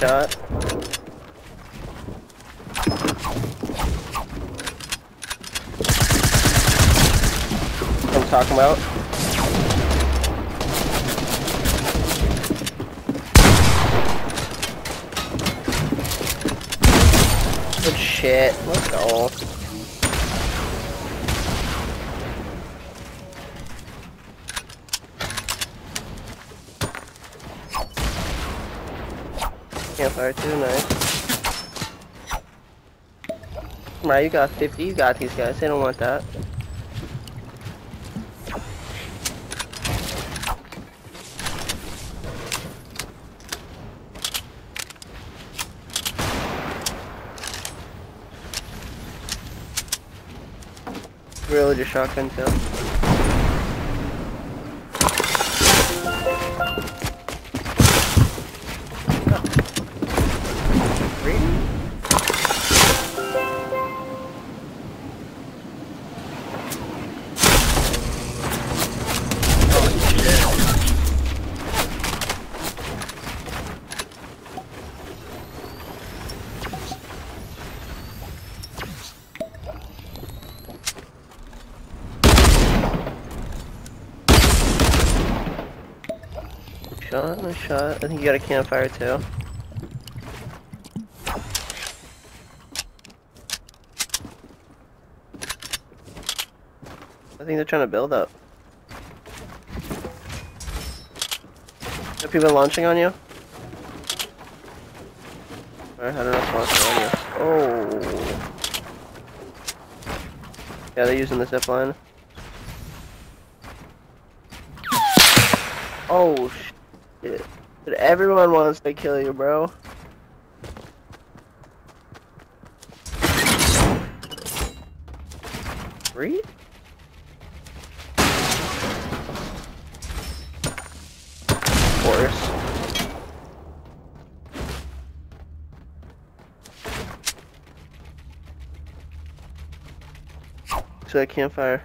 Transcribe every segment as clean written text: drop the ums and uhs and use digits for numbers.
shot. I'm talking about. Good shit. Let's go. Campfire too, nice. Right, you got 50, you got these guys, they don't want that. Really just shotgun too. Nice shot. I think you got a campfire too. I think they're trying to build up. Are people launching on you? Alright, I don't know if launching on you. Oh. Yeah, they're using the zip line. Oh shit. But everyone wants to kill you, bro. Three? Of course. So that campfire.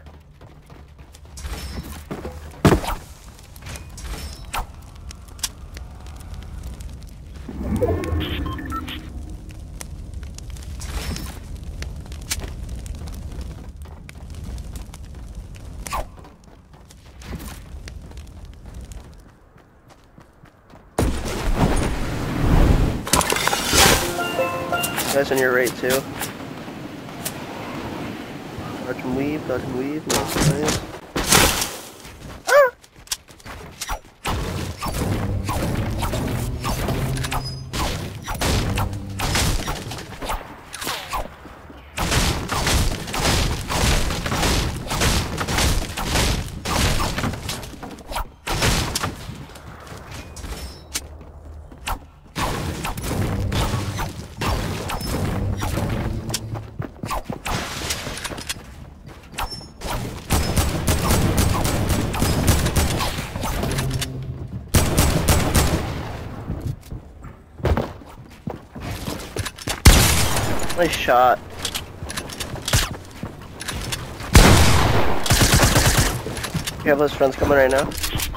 Guys on your right too. Dodge and weave, nice. Ah! Nice shot. You have those friends coming right now.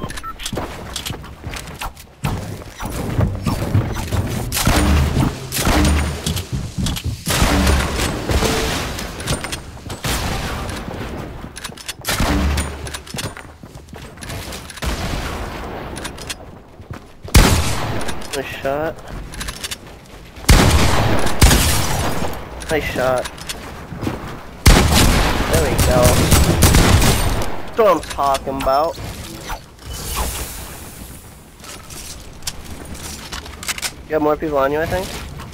Nice shot. Nice shot. There we go. That's what I'm talking about. You got more people on you, I think?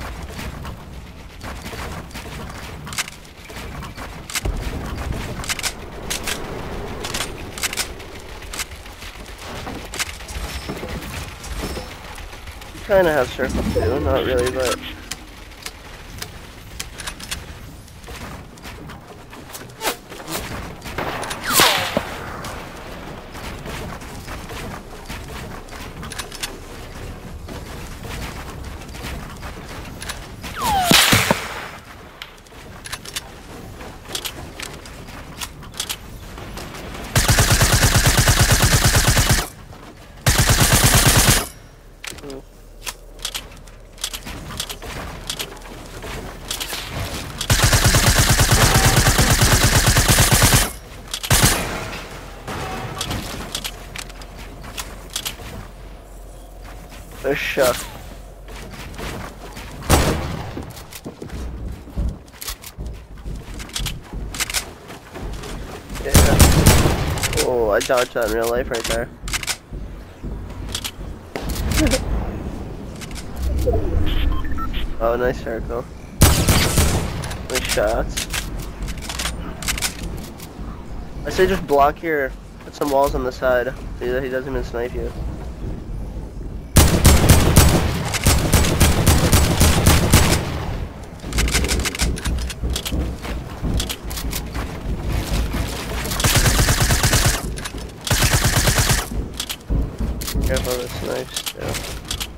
You kinda have circle too, not really, but... They're shook. Yeah. Oh, I dodged that in real life right there. Oh, nice circle. Nice shots. I say just block here. Put some walls on the side so that he doesn't even snipe you. Careful of the snipes, yeah.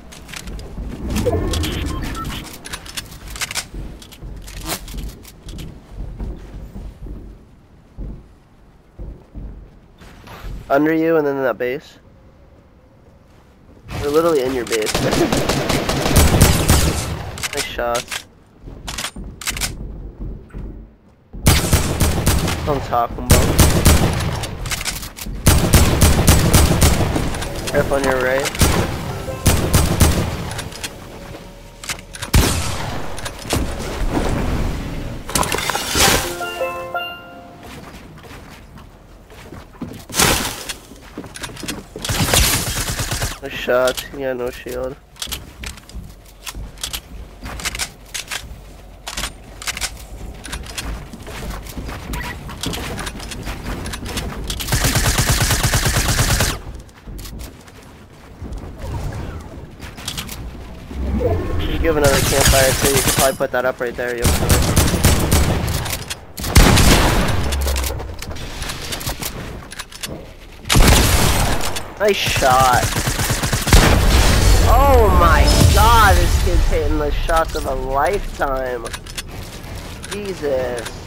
Under you and then in that base. They're literally in your base. Nice shots. Don't talk them both. Careful on your right. A shot, he got no shield. You give another campfire too, you could probably put that up right there, you'll kill it. Nice shot. Oh my god, this kid's hitting the shots of a lifetime. Jesus.